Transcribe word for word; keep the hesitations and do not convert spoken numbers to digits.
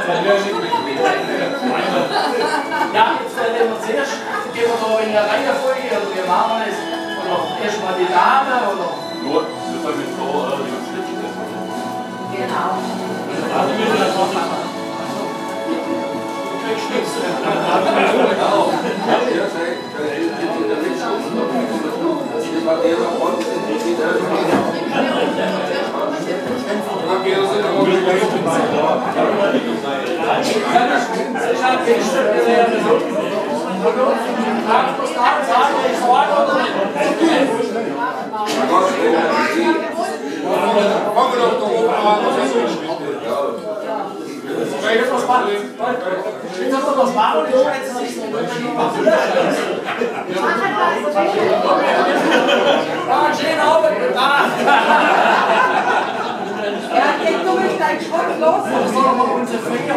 Ja, jetzt werden wir zuerst, gehen wir da in der Reihenfolge, oder wie machen wir das? Oder erstmal die Dame, oder? Nur, wir fangen jetzt so, die ganzen Schlittschuhe das machen. Genau. Also wir müssen das noch machen. Du kriegst nichts. Ja, geht du mit deinem Schrott los.